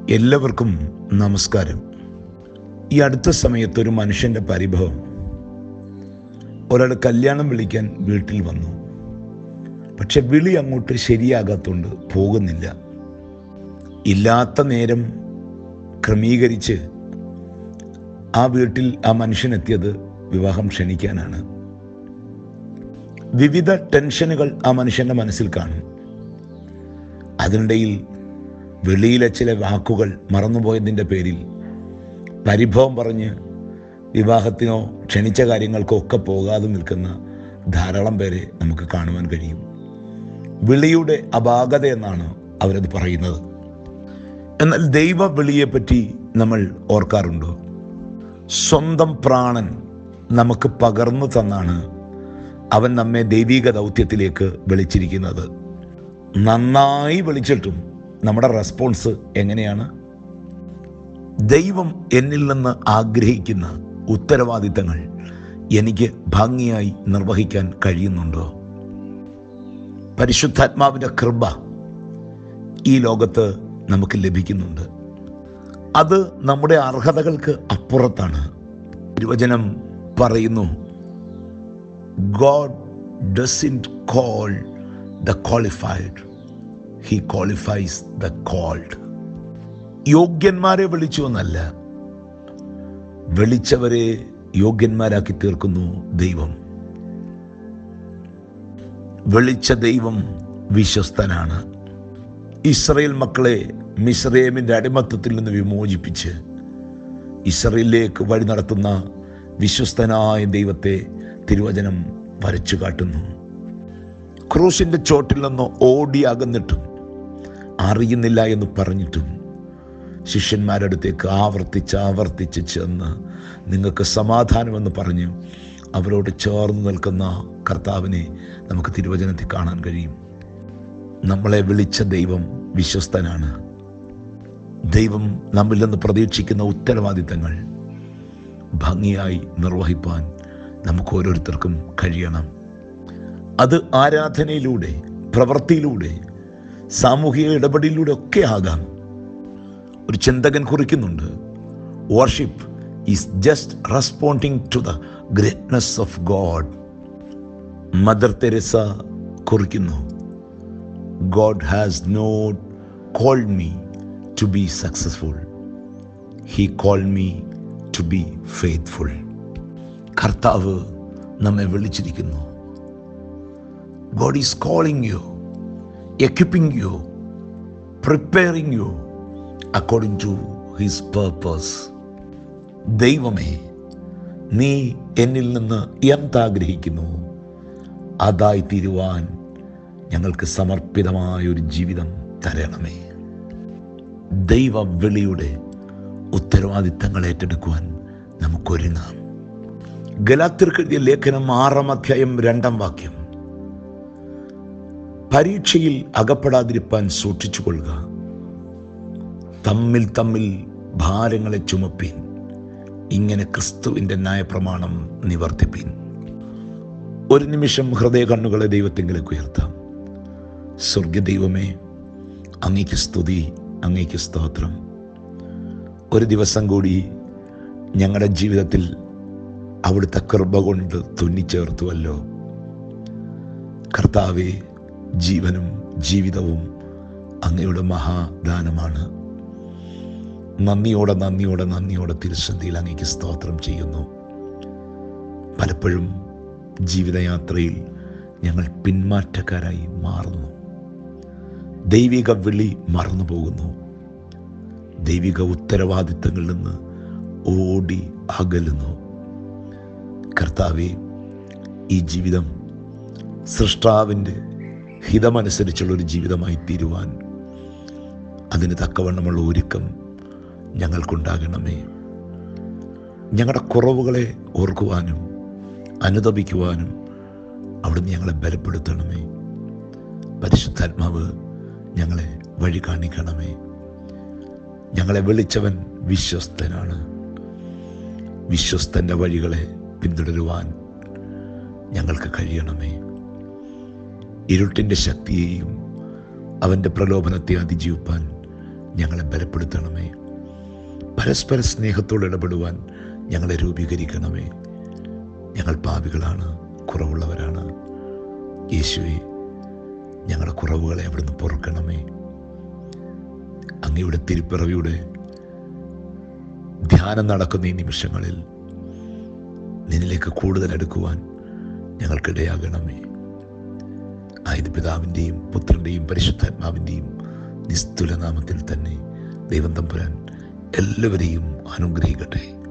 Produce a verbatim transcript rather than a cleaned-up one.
എല്ലാവർക്കും നമസ്കാരം. ഈ അടുത്ത സമയത്ത് ഒരു മനുഷ്യൻ്റെ പരിഭവം. ഒരാൾ കല്യാണം വിളിക്കാൻ വീട്ടിൽ വന്നു. പക്ഷെ വിളി അങ്ങോട്ട് ശരിയാകാത്തതുകൊണ്ട് പോകുന്നില്ല. ഇല്ലാത്ത നേരം ക്രമീകരിച്ച് ആ വീട്ടിൽ ആ മനുഷ്യനെത്തിയത് വിവാഹം ക്ഷണിക്കാനാണ്. വിവിധ ടെൻഷനുകൾ ആ മനുഷ്യൻ്റെ മനസ്സിൽ കാണും. അതിനിടയിൽ വെളിയിലെ ചില വാക്കുകൾ മറന്നുപോയതിൻ്റെ പേരിൽ പരിഭവം പറഞ്ഞ് വിവാഹത്തിനോ ക്ഷണിച്ച കാര്യങ്ങൾക്കോ ഒക്കെ പോകാതെ നിൽക്കുന്ന ധാരാളം പേരെ നമുക്ക് കാണുവാൻ കഴിയും. വിളിയുടെ അപാകത എന്നാണ് അവരത് പറയുന്നത്. എന്നാൽ ദൈവ വിളിയെപ്പറ്റി നമ്മൾ ഓർക്കാറുണ്ടോ? സ്വന്തം പ്രാണൻ നമുക്ക് പകർന്നു തന്നാണ് അവൻ നമ്മെ ദൈവിക ദൗത്യത്തിലേക്ക് വിളിച്ചിരിക്കുന്നത്. നന്നായി വിളിച്ചിട്ടും നമ്മുടെ റെസ്പോൺസ് എങ്ങനെയാണ്? ദൈവം എന്നിൽ നിന്ന് ആഗ്രഹിക്കുന്ന ഉത്തരവാദിത്തങ്ങൾ എനിക്ക് ഭംഗിയായി നിർവഹിക്കാൻ കഴിയുന്നുണ്ടോ? പരിശുദ്ധാത്മാവിൻ്റെ കൃപ ഈ ലോകത്ത് നമുക്ക് ലഭിക്കുന്നുണ്ട്. അത് നമ്മുടെ അർഹതകൾക്ക് അപ്പുറത്താണ്. തിരുവചനം പറയുന്നു, God doesn't call the qualified, he qualifies the called. യോഗ്യന്മാരെ വിളിച്ചു എന്നല്ല, വിളിച്ചവരെ യോഗ്യന്മാരാക്കി തീർക്കുന്നു ദൈവം. വിളിച്ച ദൈവം വിശ്വസ്തനാണ്. ഇസ്രായേൽ മക്കളെ മിസ്രയീമിൻ്റെ അടിമത്തത്തിൽ നിന്ന് വിമോചിപ്പിച്ച് ഇസ്രായേലിലേക്ക് വഴി നടത്തുന്ന വിശ്വസ്തനായ ദൈവത്തെ തിരുവചനം വരച്ചു കാട്ടുന്നു. ക്രൂശിൻ്റെ ചോട്ടിൽ നിന്ന് ഓടി അകന്നിട്ടും അറിയുന്നില്ല എന്ന് പറഞ്ഞിട്ടും ശിഷ്യന്മാരുടെ അടുത്തേക്ക് ആവർത്തിച്ച് ആവർത്തിച്ച് ചെന്ന് നിങ്ങൾക്ക് സമാധാനമെന്ന് പറഞ്ഞ് അവരോട് ചേർന്ന് നിൽക്കുന്ന കർത്താവിനെ നമുക്ക് തിരുവചനത്തിൽ കാണാൻ കഴിയും. നമ്മളെ വിളിച്ച ദൈവം വിശ്വസ്തനാണ്. ദൈവം നമ്മിൽ നിന്ന് പ്രതീക്ഷിക്കുന്ന ഉത്തരവാദിത്തങ്ങൾ ഭംഗിയായി നിർവഹിപ്പാൻ നമുക്ക് ഓരോരുത്തർക്കും കഴിയണം. അത് ആരാധനയിലൂടെ, പ്രവൃത്തിയിലൂടെ, സാമൂഹിക ഇടപെടലിലൂടെ ഒക്കെ ആകാം. ഒരു ചിന്തകൻ കുറിക്കുന്നുണ്ട്, worship is just responding to the greatness of God. Mother Teresa കുറിക്കുന്നു, God has not called me to be successful, he called me to be faithful. കർത്താവ് നമ്മെ വിളിച്ചിരിക്കുന്നു. God is calling you, equipping you, preparing you according to his purpose. ദൈവമേ, നീ എന്നിൽ നിന്ന് എന്താഗ്രഹിക്കുന്നു അതായി തീരുവാൻ ഞങ്ങൾക്ക് സമർപ്പിതമായ ഒരു ജീവിതം തരണമേ. ദൈവ വിളിയുടെ ഉത്തരവാദിത്തങ്ങൾ ഏറ്റെടുക്കുവാൻ നമുക്കൊരുങ്ങാം. ഗലാത്യർക്ക് എഴുതിയ ലേഖനം ആറാം അധ്യായം രണ്ടാം വാക്യം, പരീക്ഷയിൽ അകപ്പെടാതിരിപ്പാൻ സൂക്ഷിച്ചു കൊള്ളുക, തമ്മിൽ തമ്മിൽ ഭാരങ്ങളെ ചുമപ്പീൻ, ഇങ്ങനെ ക്രിസ്തുവിൻ്റെ ന്യായപ്രമാണം നിവർത്തിപ്പീൻ. ഒരു നിമിഷം ഹൃദയ കണ്ണുകളെ ദൈവത്തെങ്കിലേക്ക് ഉയർത്താം. സ്വർഗ്ഗ ദൈവമേ, അങ്ങേക്ക് സ്തുതി, അങ്ങേക്ക് സ്തോത്രം. ഒരു ദിവസം കൂടി ഞങ്ങളുടെ ജീവിതത്തിൽ അവിടുത്തെ കൃപ കൊണ്ട് തുന്നിച്ചേർത്തുവല്ലോ. കർത്താവേ, ജീവനും ജീവിതവും അങ്ങയുടെ മഹാദാനമാണ്. നന്ദിയോടെ നന്ദിയോടെ നന്ദിയോടെ തിരുസന്നിധിയിൽ അങ്ങേക്ക് സ്തോത്രം ചെയ്യുന്നു. പലപ്പോഴും ജീവിതയാത്രയിൽ ഞങ്ങൾ പിന്മാറ്റക്കാരായി മാറുന്നു. ദൈവിക വിളി മറന്നു പോകുന്നു. ദൈവിക ഉത്തരവാദിത്തങ്ങളിൽ നിന്ന് ഓടി അകലുന്നു. കർത്താവേ, ഈ ജീവിതം സൃഷ്ടാവിൻ്റെ ഹിതമനുസരിച്ചുള്ളൊരു ജീവിതമായി തീരുവാൻ അതിന് തക്കവണ്ണമുള്ള ഒരുക്കം ഞങ്ങൾക്കുണ്ടാകണമേ. ഞങ്ങളുടെ കുറവുകളെ ഓർക്കുവാനും അനുതപിക്കുവാനും അവിടുന്ന് ഞങ്ങളെ ബലപ്പെടുത്തണമേ. പരിശുദ്ധാത്മാവ് ഞങ്ങളെ വഴി കാണിക്കണമേ. ഞങ്ങളെ വിളിച്ചവൻ വിശ്വസ്തനാണ്. വിശ്വസ്തൻ്റെ വഴികളെ പിന്തുടരുവാൻ ഞങ്ങൾക്ക് കഴിയണമേ. ഇരുട്ടിൻ്റെ ശക്തിയെയും അവൻ്റെ പ്രലോഭനത്തെ അതിജീവിപ്പാൻ ഞങ്ങളെ ബലപ്പെടുത്തണമേ. പരസ്പര സ്നേഹത്തോട് ഇടപെടുവാൻ ഞങ്ങളെ രൂപീകരിക്കണമേ. ഞങ്ങൾ പാപികളാണ്, കുറവുള്ളവരാണ്. യേശുവേ, ഞങ്ങളുടെ കുറവുകളെ അവിടുന്ന് പൊറുക്കണമേ. അങ്ങയുടെ തിരുപ്പിറവിയുടെ ധ്യാനം നടക്കുന്ന ഈ നിമിഷങ്ങളിൽ നിന്നിലേക്ക് കൂടുതൽ അടുക്കുവാൻ ഞങ്ങൾക്കിടയാകണമേ. ആയത് പിതാവിൻ്റെയും പുത്രൻ്റെയും പരിശുദ്ധാത്മാവിൻ്റെയും നിസ്തുല നാമത്തിൽ തന്നെ ദൈവം തമ്പുരാൻ എല്ലാവരെയും അനുഗ്രഹിക്കട്ടെ.